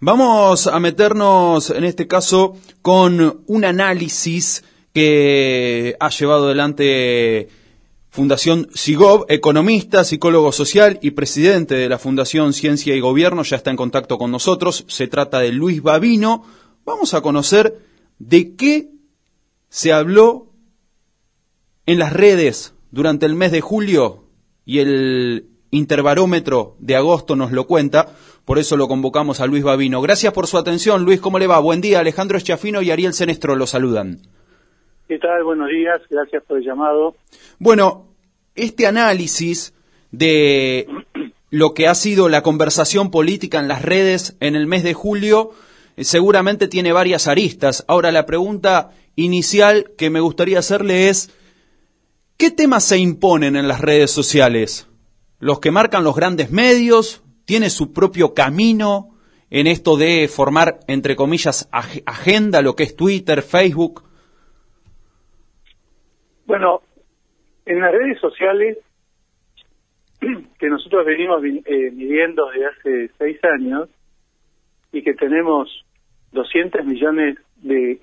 Vamos a meternos en este caso con un análisis que ha llevado adelante Fundación SIGOV, economista, psicólogo social y presidente de la Fundación Ciencia y Gobierno, ya está en contacto con nosotros. Se trata de Luis Babino. Vamos a conocer de qué se habló en las redes durante el mes de julio, y el interbarómetro de agosto nos lo cuenta. Por eso lo convocamos a Luis Babino. Gracias por su atención, Luis. ¿Cómo le va? Buen día. Alejandro Schiaffino y Ariel Senestro lo saludan. ¿Qué tal? Buenos días. Gracias por el llamado. Bueno, este análisis de lo que ha sido la conversación política en las redes en el mes de julio seguramente tiene varias aristas. Ahora, la pregunta inicial que me gustaría hacerle es: ¿qué temas se imponen en las redes sociales? ¿Los que marcan los grandes medios? ¿Tiene su propio camino en esto de formar, entre comillas, agenda, lo que es Twitter, Facebook? Bueno, en las redes sociales, que nosotros venimos midiendo desde hace 6 años y que tenemos 200 millones de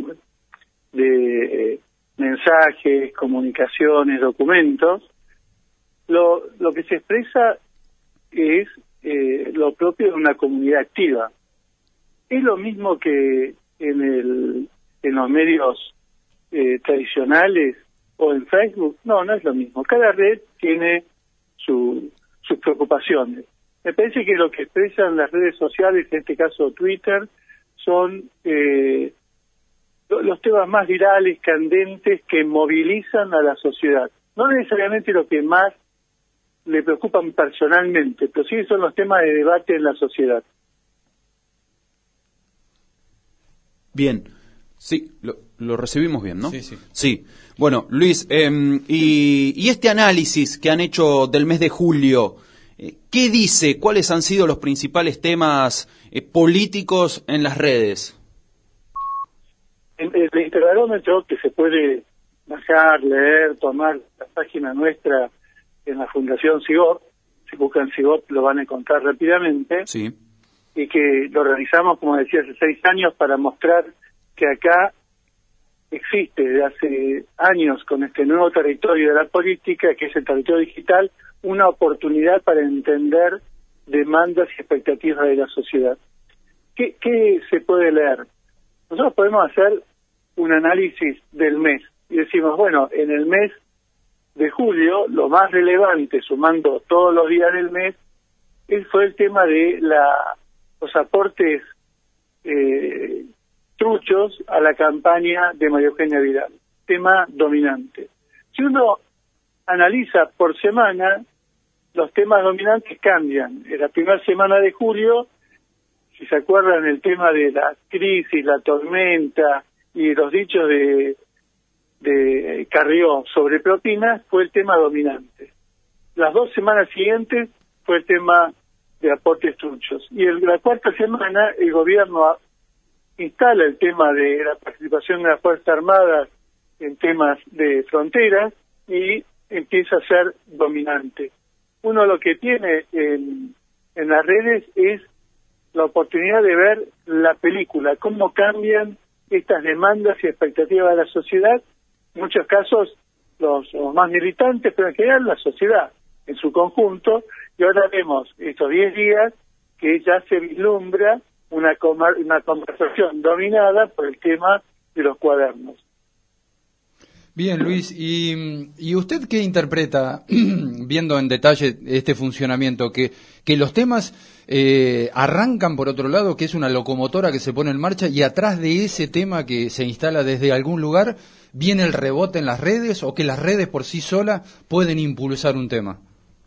mensajes, comunicaciones, documentos, lo que se expresa es lo propio de una comunidad activa. Es lo mismo que en los medios tradicionales o en Facebook. No es lo mismo. Cada red tiene sus preocupaciones. Me parece que lo que expresan las redes sociales, en este caso Twitter, son los temas más virales, candentes, que movilizan a la sociedad. No necesariamente lo que más le preocupan personalmente, pero sí son los temas de debate en la sociedad. Bien, sí, lo recibimos bien, ¿no? Sí, sí. Sí. Bueno, Luis, y este análisis que han hecho del mes de julio, ¿qué dice? ¿Cuáles han sido los principales temas políticos en las redes? El interbarómetro, que se puede bajar, leer, tomar la página nuestra en la Fundación SIGOV, si buscan SIGOV lo van a encontrar rápidamente, Sí. Y que lo realizamos, como decía, hace 6 años para mostrar que acá existe desde hace años, con este nuevo territorio de la política, que es el territorio digital, una oportunidad para entender demandas y expectativas de la sociedad. ¿Qué se puede leer? Nosotros podemos hacer un análisis del mes y decimos, bueno, en el mes de julio, lo más relevante, sumando todos los días del mes, fue el tema de los aportes truchos a la campaña de María Eugenia Vidal, tema dominante. Si uno analiza por semana, los temas dominantes cambian. En la primera semana de julio, si se acuerdan, el tema de la crisis, la tormenta y los dichos de Carrió sobre propinas fue el tema dominante. Las 2 semanas siguientes fue el tema de aportes truchos. Y la cuarta semana el gobierno instala el tema de la participación de las Fuerzas Armadas en temas de fronteras y empieza a ser dominante. Uno lo que tiene en las redes es la oportunidad de ver la película, cómo cambian estas demandas y expectativas de la sociedad, en muchos casos los más militantes, pero en general la sociedad en su conjunto. Y ahora vemos estos 10 días que ya se vislumbra una conversación dominada por el tema de los cuadernos. Bien, Luis, ¿y usted qué interpreta, viendo en detalle este funcionamiento, que los temas arrancan por otro lado, que es una locomotora que se pone en marcha, y atrás de ese tema que se instala desde algún lugar, viene el rebote en las redes, o que las redes por sí solas pueden impulsar un tema?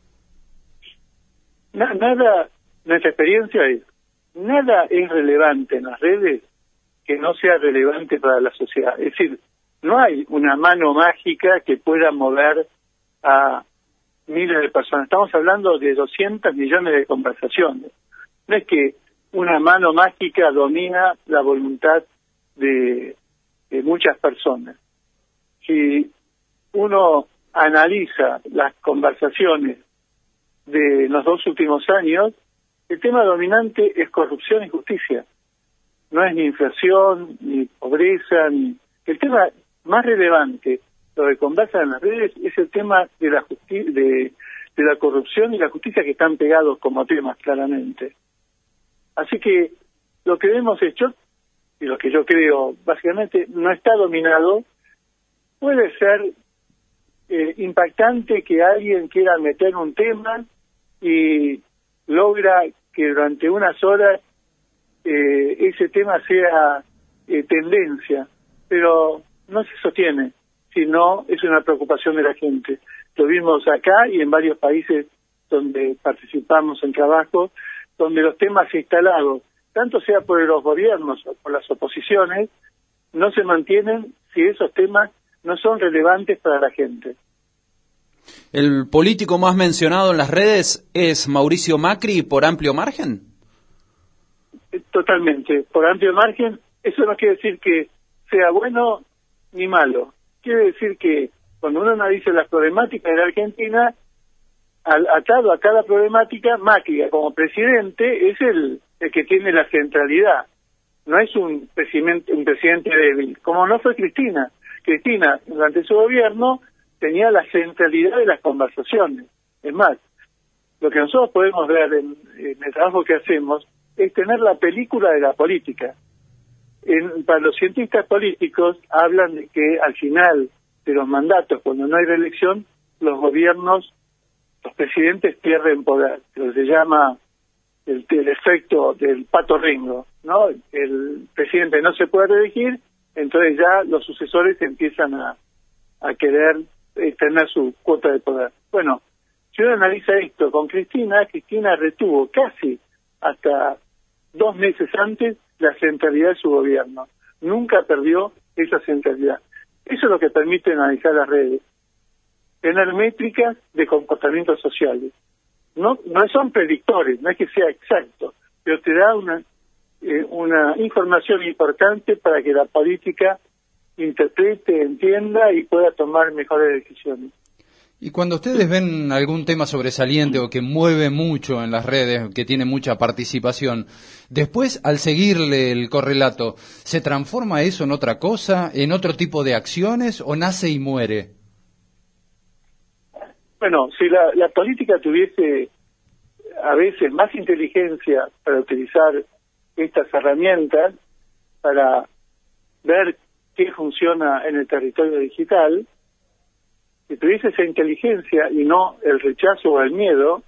Nuestra experiencia es, nada es relevante en las redes que no sea relevante para la sociedad. Es decir, no hay una mano mágica que pueda mover a miles de personas. Estamos hablando de 200 millones de conversaciones. No es que una mano mágica domina la voluntad de muchas personas. Si uno analiza las conversaciones de los 2 últimos años, El tema dominante es corrupción y justicia. No es ni inflación, ni pobreza, ni... El tema más relevante, lo que conversan en las redes, es el tema de la de la corrupción y la justicia, que están pegados como temas, claramente. Así que lo que hemos hecho, y lo que yo creo, básicamente, no está dominado. Puede ser impactante que alguien quiera meter un tema y logra que durante unas horas ese tema sea tendencia, pero no se sostiene, sino es una preocupación de la gente. Lo vimos acá y en varios países donde participamos en trabajo, donde los temas instalados, tanto sea por los gobiernos o por las oposiciones, no se mantienen si esos temas no son relevantes para la gente. ¿El político más mencionado en las redes es Mauricio Macri por amplio margen? Totalmente, por amplio margen. Eso no quiere decir que sea bueno ni malo. Quiere decir que cuando uno analiza las problemáticas de la Argentina, atado a cada problemática, Macri como presidente es el que tiene la centralidad. No es un presidente débil, como no fue Cristina. Cristina, durante su gobierno, tenía la centralidad de las conversaciones. Es más, lo que nosotros podemos ver en el trabajo que hacemos es tener la película de la política. Para los cientistas políticos hablan de que al final de los mandatos, cuando no hay reelección, los gobiernos, los presidentes pierden poder. Lo que se llama el efecto del pato Ringo, ¿no? El presidente no se puede reelegir, entonces ya los sucesores empiezan a querer tener su cuota de poder. Bueno, si uno analiza esto con Cristina retuvo casi hasta 2 meses antes la centralidad de su gobierno. Nunca perdió esa centralidad. Eso es lo que permite analizar las redes. Tener métricas de comportamientos sociales. No son predictores, no es que sea exacto, pero te da una información importante para que la política interprete, entienda y pueda tomar mejores decisiones. Y cuando ustedes ven algún tema sobresaliente o que mueve mucho en las redes, que tiene mucha participación, después, al seguirle el correlato, ¿se transforma eso en otra cosa, en otro tipo de acciones, o nace y muere? Bueno, si la política tuviese a veces más inteligencia para utilizar estas herramientas, para ver qué funciona en el territorio digital, si tuviese esa inteligencia y no el rechazo o el miedo,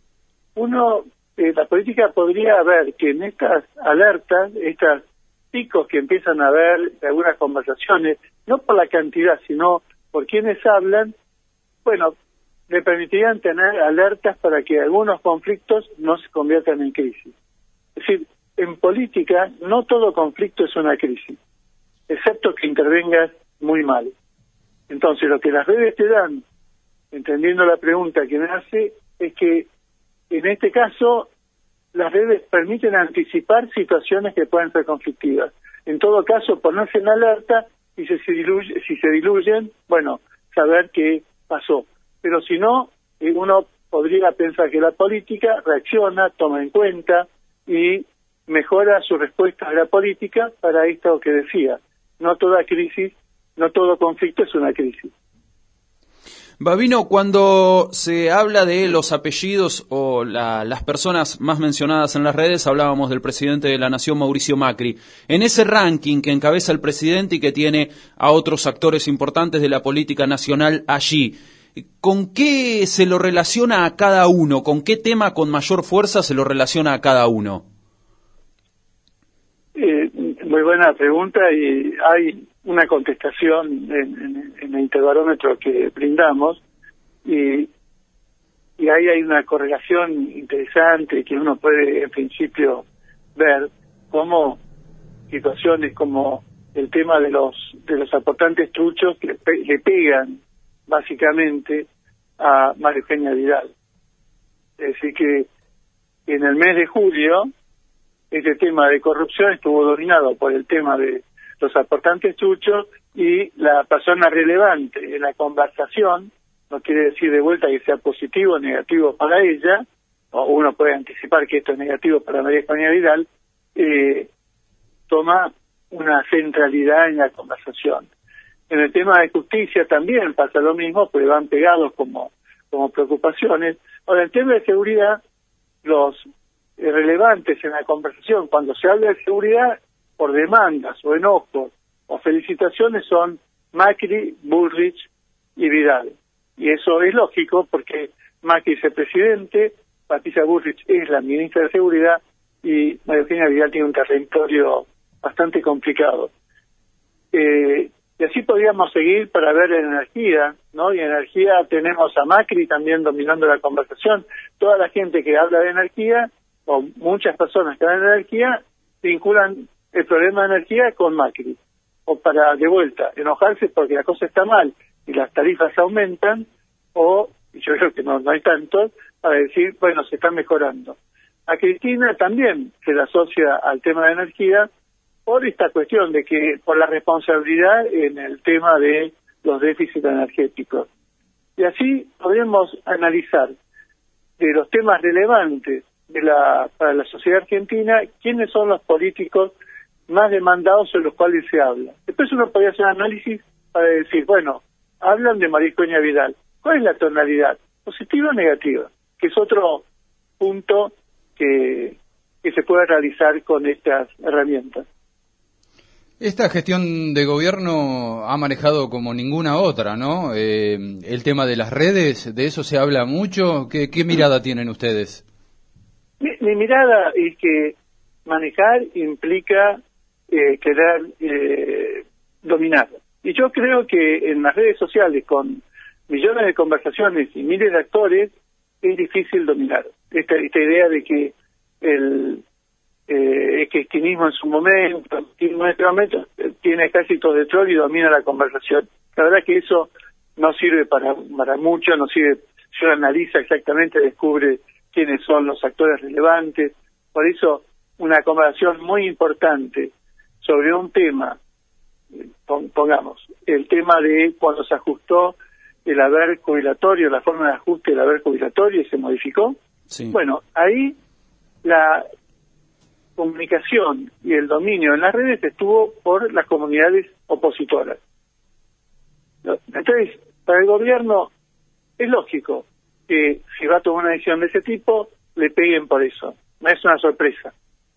la política podría ver que en estas alertas, estos picos que empiezan a haber de algunas conversaciones, no por la cantidad, sino por quienes hablan, bueno, le permitirían tener alertas para que algunos conflictos no se conviertan en crisis. Es decir, en política no todo conflicto es una crisis, excepto que intervengas muy mal. Entonces, lo que las redes te dan, entendiendo la pregunta que me hace, es que en este caso las redes permiten anticipar situaciones que pueden ser conflictivas. En todo caso, ponerse en alerta y si se diluyen, bueno, saber qué pasó. Pero si no, uno podría pensar que la política reacciona, toma en cuenta y mejora su respuesta a la política para esto que decía. No toda crisis, no todo conflicto es una crisis. Babino, cuando se habla de los apellidos o las personas más mencionadas en las redes, hablábamos del presidente de la Nación, Mauricio Macri. En ese ranking que encabeza el presidente y que tiene a otros actores importantes de la política nacional allí, ¿con qué se lo relaciona a cada uno? ¿Con qué tema con mayor fuerza se lo relaciona a cada uno? Muy buena pregunta y hay una contestación en el interbarómetro que brindamos y ahí hay una correlación interesante que uno puede en principio ver cómo situaciones como el tema de los aportantes truchos que le pegan básicamente a María Eugenia Vidal. Es decir que en el mes de julio este tema de corrupción estuvo dominado por el tema de los aportantes truchos y la persona relevante en la conversación, no quiere decir de vuelta que sea positivo o negativo para ella, o uno puede anticipar que esto es negativo para María Eugenia Vidal, toma una centralidad en la conversación. En el tema de justicia también pasa lo mismo, porque van pegados como preocupaciones. Ahora, el tema de seguridad, los relevantes en la conversación, cuando se habla de seguridad, por demandas o enojos o felicitaciones, son Macri, Bullrich y Vidal. Y eso es lógico porque Macri es el presidente, Patricia Bullrich es la ministra de Seguridad y María Eugenia Vidal tiene un territorio bastante complicado. Y así podríamos seguir para ver energía, ¿no? Y en energía tenemos a Macri también dominando la conversación. Toda la gente que habla de energía, o muchas personas que hablan de energía, vinculan el problema de energía con Macri. O para, de vuelta, enojarse porque la cosa está mal y las tarifas aumentan, o, y yo creo que no hay tanto, para decir, bueno, se está mejorando. A Cristina también se le asocia al tema de energía, por esta cuestión de que, por la responsabilidad en el tema de los déficits energéticos. Y así podemos analizar de los temas relevantes para la sociedad argentina, quiénes son los políticos más demandados en los cuales se habla. Después uno podría hacer un análisis para decir, bueno, hablan de María Eugenia Vidal. ¿Cuál es la tonalidad? ¿Positiva o negativa? Que es otro punto que se puede realizar con estas herramientas. Esta gestión de gobierno ha manejado como ninguna otra, ¿no? El tema de las redes, de eso se habla mucho. ¿Qué mirada tienen ustedes? Mi mirada es que manejar implica querer dominar. Y yo creo que en las redes sociales, con millones de conversaciones y miles de actores, es difícil dominar. Esta idea de que el kirchnerismo en su momento, en este momento, tiene ejércitos de troll y domina la conversación. La verdad que eso no sirve para mucho, no sirve. Si uno analiza exactamente, descubre quiénes son los actores relevantes. Por eso, una conversación muy importante sobre un tema, pongamos, el tema de cuando se ajustó el haber jubilatorio, la forma de ajuste del haber jubilatorio y se modificó. Sí. Bueno, ahí la comunicación y el dominio en las redes estuvo por las comunidades opositoras. Entonces, para el gobierno es lógico que si va a tomar una decisión de ese tipo, le peguen por eso. No es una sorpresa.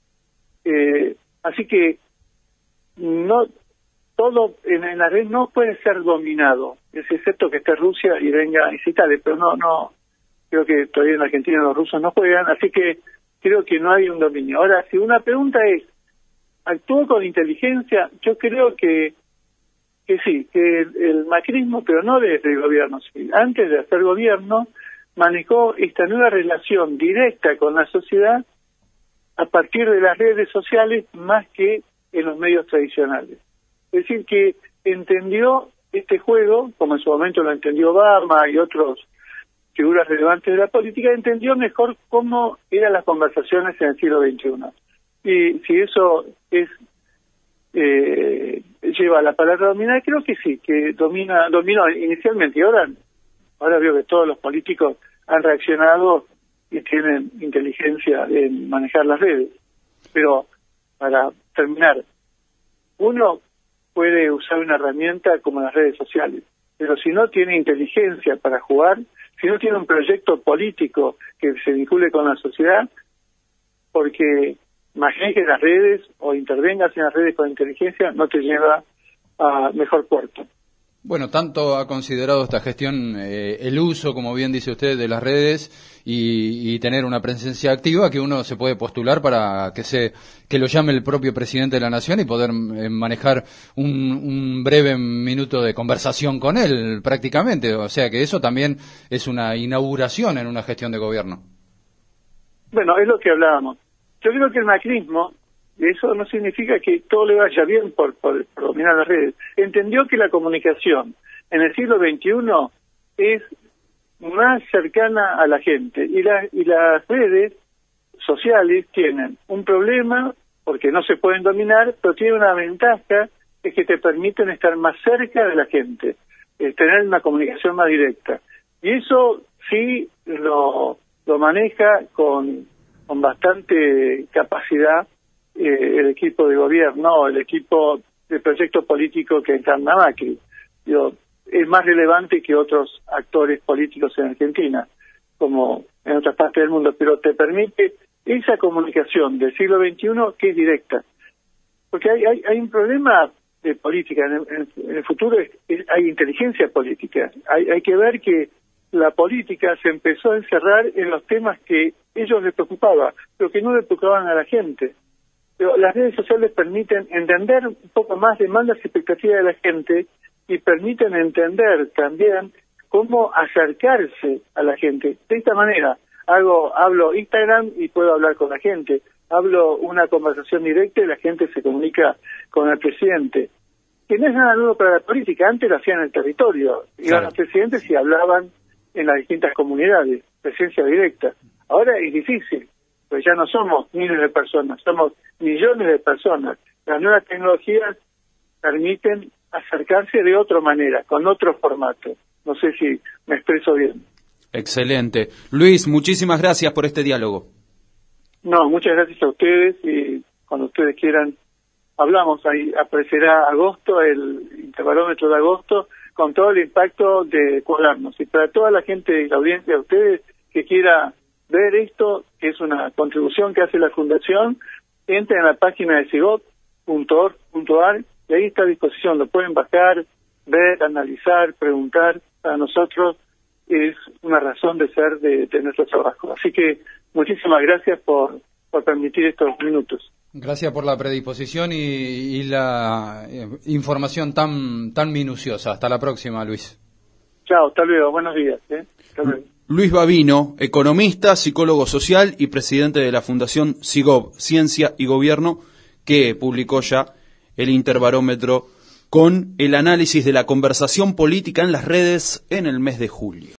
Así que no todo en la red no puede ser dominado, es excepto que esté Rusia y venga y se instale, pero no creo que todavía en Argentina los rusos no juegan, así que creo que no hay un dominio. Ahora, si una pregunta es, ¿actuó con inteligencia? Yo creo que sí, que el macrismo, pero no desde el gobierno, sí, antes de hacer gobierno, manejó esta nueva relación directa con la sociedad a partir de las redes sociales más que en los medios tradicionales. Es decir, que entendió este juego, como en su momento lo entendió Obama y otros figuras relevantes de la política, entendió mejor cómo eran las conversaciones en el siglo XXI. Y si eso lleva a la palabra dominar, creo que sí, que dominó inicialmente, y ahora veo que todos los políticos han reaccionado y tienen inteligencia en manejar las redes. Pero, para terminar, uno puede usar una herramienta como las redes sociales, pero si no tiene inteligencia para jugar, si no tiene un proyecto político que se vincule con la sociedad, porque manejes las redes o intervengas en las redes con inteligencia, no te lleva a mejor puerto. Bueno, tanto ha considerado esta gestión el uso, como bien dice usted, de las redes y tener una presencia activa que uno se puede postular para que lo llame el propio presidente de la Nación y poder manejar un breve minuto de conversación con él prácticamente. O sea que eso también es una inauguración en una gestión de gobierno. Bueno, es lo que hablábamos. Yo creo que el macrismo, eso no significa que todo le vaya bien por dominar las redes. Entendió que la comunicación en el siglo XXI es más cercana a la gente y las redes sociales tienen un problema porque no se pueden dominar, pero tienen una ventaja, es que te permiten estar más cerca de la gente, tener una comunicación más directa. Y eso sí lo lo maneja con bastante capacidad el equipo de gobierno, el equipo de proyecto político que encarna Macri. Es más relevante que otros actores políticos en Argentina, como en otras partes del mundo, pero te permite esa comunicación del siglo XXI que es directa. Porque hay un problema de política, en el futuro hay inteligencia política. Hay que ver que la política se empezó a encerrar en los temas que ellos les preocupaban, pero que no le preocupaban a la gente. Pero las redes sociales permiten entender un poco más demandas y expectativas de la gente y permiten entender también cómo acercarse a la gente. De esta manera, hablo Instagram y puedo hablar con la gente. Hablo una conversación directa y la gente se comunica con el presidente. Que no es nada nuevo para la política. Antes lo hacían en el territorio. Iban los presidentes y hablaban en las distintas comunidades. Presencia directa. Ahora es difícil, pues ya no somos miles de personas, somos millones de personas. Las nuevas tecnologías permiten acercarse de otra manera, con otro formato. No sé si me expreso bien. Excelente. Luis, muchísimas gracias por este diálogo. No, muchas gracias a ustedes y cuando ustedes quieran hablamos. Ahí aparecerá agosto, el interbarómetro de agosto, con todo el impacto de colarnos. Y para toda la gente de la audiencia de ustedes que quiera ver esto, que es una contribución que hace la Fundación, entren a la página de sigop.org.ar y ahí está a disposición. Lo pueden bajar, ver, analizar, preguntar. Para nosotros es una razón de ser de nuestro trabajo. Así que muchísimas gracias por permitir estos minutos. Gracias por la predisposición y la información tan minuciosa. Hasta la próxima, Luis. Chao, hasta luego. Buenos días. Hasta luego. Luis Bavino, economista, psicólogo social y presidente de la Fundación SIGOB, Ciencia y Gobierno, que publicó ya el interbarómetro con el análisis de la conversación política en las redes en el mes de julio.